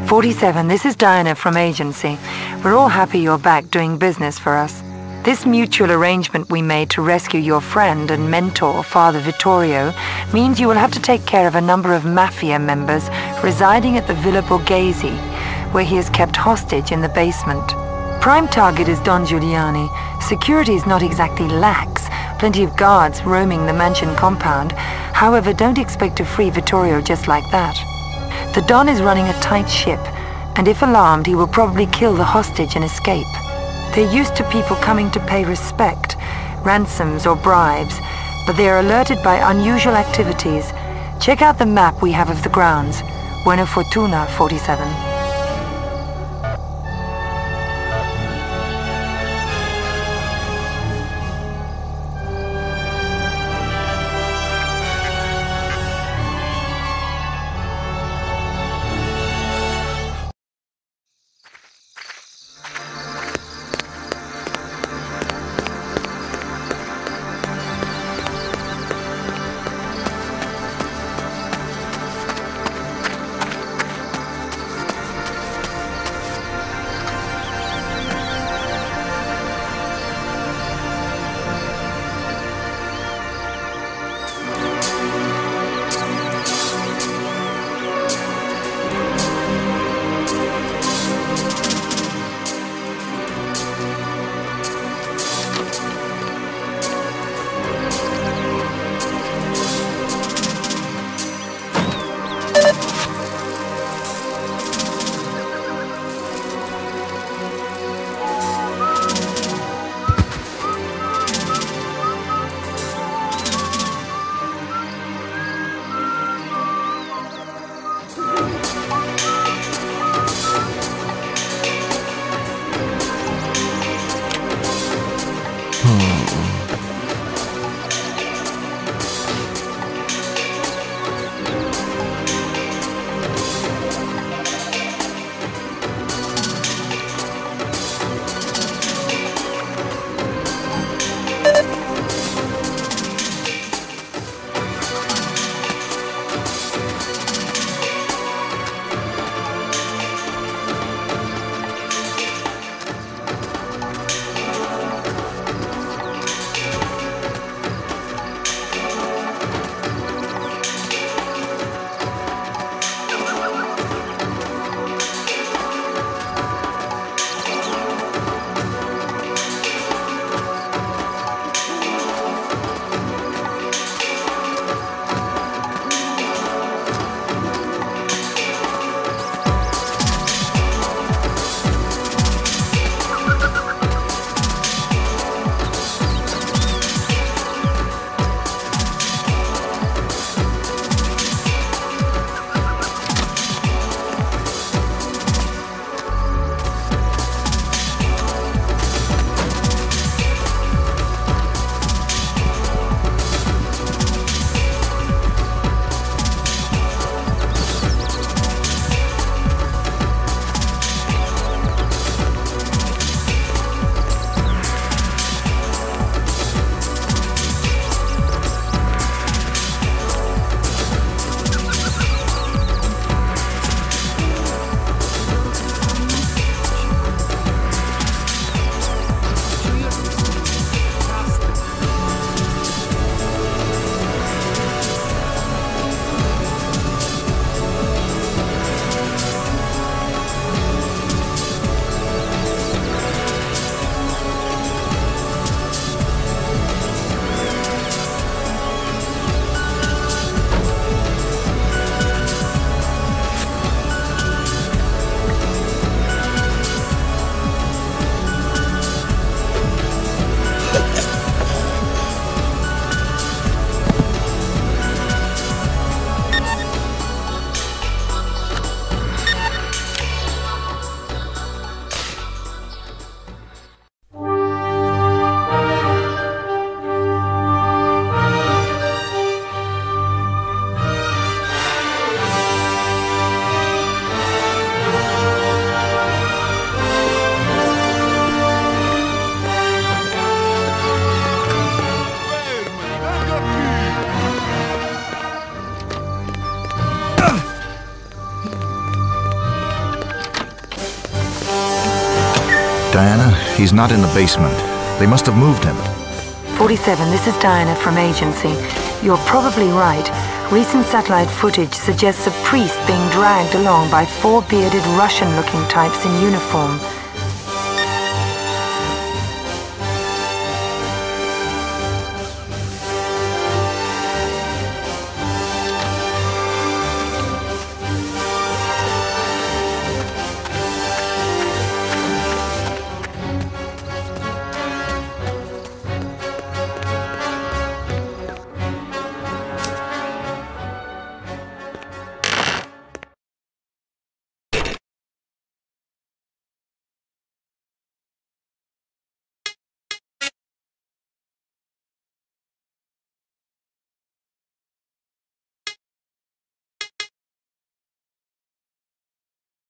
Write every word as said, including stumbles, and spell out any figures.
forty-seven, this is Diana from agency. We're all happy you're back doing business for us. This mutual arrangement we made to rescue your friend and mentor, Father Vittorio, means you will have to take care of a number of mafia members residing at the Villa Borghese, where he is kept hostage in the basement. Prime target is Don Giuliani. Security is not exactly lax. Plenty of guards roaming the mansion compound. However, don't expect to free Vittorio just like that. The Don is running a tight ship, and if alarmed, he will probably kill the hostage and escape. They're used to people coming to pay respect, ransoms or bribes, but they are alerted by unusual activities. Check out the map we have of the grounds. Buena fortuna, forty-seven. Diana, he's not in the basement. They must have moved him. forty-seven, this is Diana from Agency. You're probably right. Recent satellite footage suggests a priest being dragged along by four bearded Russian-looking types in uniform.